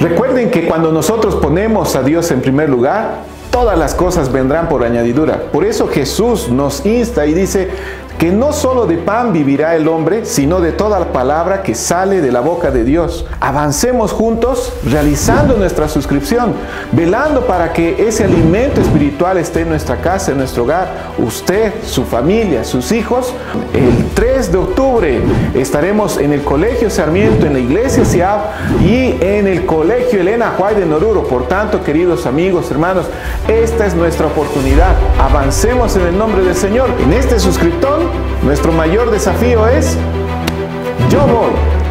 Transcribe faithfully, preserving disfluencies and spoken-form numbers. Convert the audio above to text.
Recuerden que cuando nosotros ponemos a Dios en primer lugar, todas las cosas vendrán por añadidura. Por eso Jesús nos insta y dice que no solo de pan vivirá el hombre, sino de toda la palabra que sale de la boca de Dios. Avancemos juntos realizando nuestra suscripción, velando para que ese alimento espiritual esté en nuestra casa, en nuestro hogar. Usted, su familia, sus hijos. El tres de octubre estaremos en el Colegio Sarmiento, en la Iglesia Siab y en el Colegio Elena Huay de Oruro. Por tanto, queridos amigos, hermanos, esta es nuestra oportunidad. Avancemos en el nombre del Señor. En este suscriptón, nuestro mayor desafío es: yo voy.